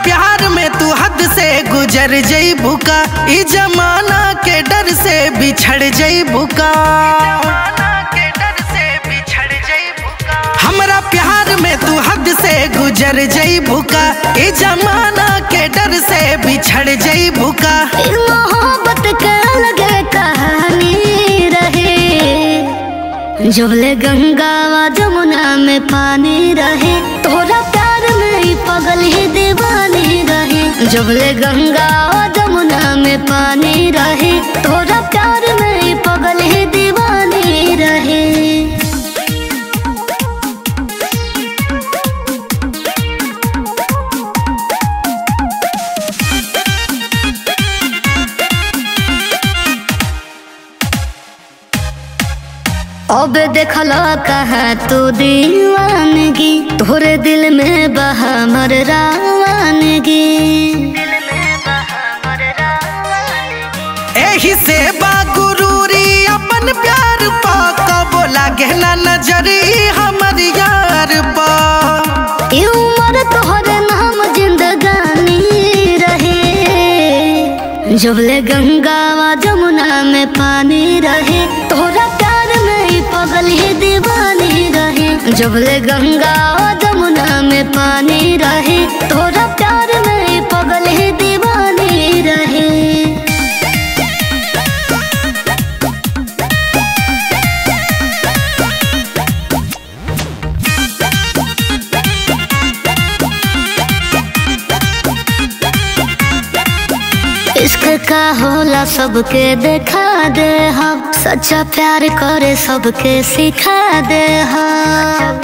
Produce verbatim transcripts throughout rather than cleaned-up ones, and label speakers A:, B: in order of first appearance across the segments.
A: प्यार में तू हद से गुजर जइबू का, ई जमाना के डर से बिछड़ जइबू का। हमरा प्यार में तू हद से गुजर जइबू का, ई जमाना के डर से बिछड़ जइबू का।
B: मोहब्बत के अलग कहानी रहे, जबले गंगा व जमुना में पानी रहे। तोरा प्यार में ही पगल ही दीवानी रहे, जबले गंगा व जमुना में पानी रहे। तोरा प्यार में ही पगल ही दीवानी रहे। अब देखला कहाँ तू दीवानगी, तोरे दिल में बहा मर रावानगी।
A: एही से बागुरूरी अपन प्यार पा, कबो लागे ना नजरी हमर यार पा।
B: ई उम्र तोहरे नाम जिंदगानी रहे, जबले गंगा व जमुना में पानी रहे। तोरा प्यार में ही पगल ही दीवानी रहे, जबले गंगा व जमुना में पानी रहे। तोरा प्यार में ही पगल ही दीवानी रहे। इश्क का होला सबके देखा दे हम, सच्चा प्यार करे सबके सिखा दे हम।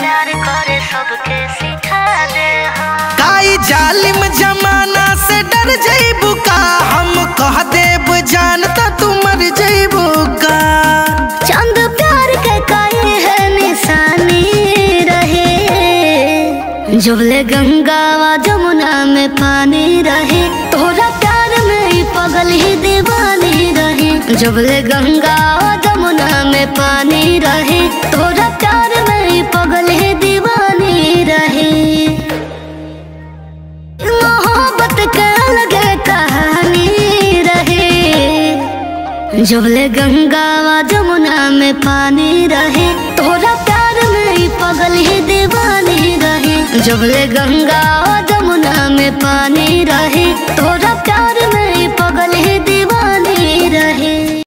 A: काई जालिम जमाना से डर जइबू का, हम कह देब जानता तू मर जइबू का।
B: चंद प्यार के काहे है निशानी रहे, जबले गंगा व जमुना में पानी रहे। तोरा प्यार में ही पगल ही दीवानी रहे, जबले गंगा व जमुना में पानी रहे। तोरा प्यार में ही पगल ही दीवानी रहे। मोहब्बत के अलग कहानी रहे, जबले गंगा व जमुना में पानी रहे। तोरा प्यार में ही पगल ही दीवानी रहे, जबले गंगा व जमुना में पानी रहे। तोरा प्यार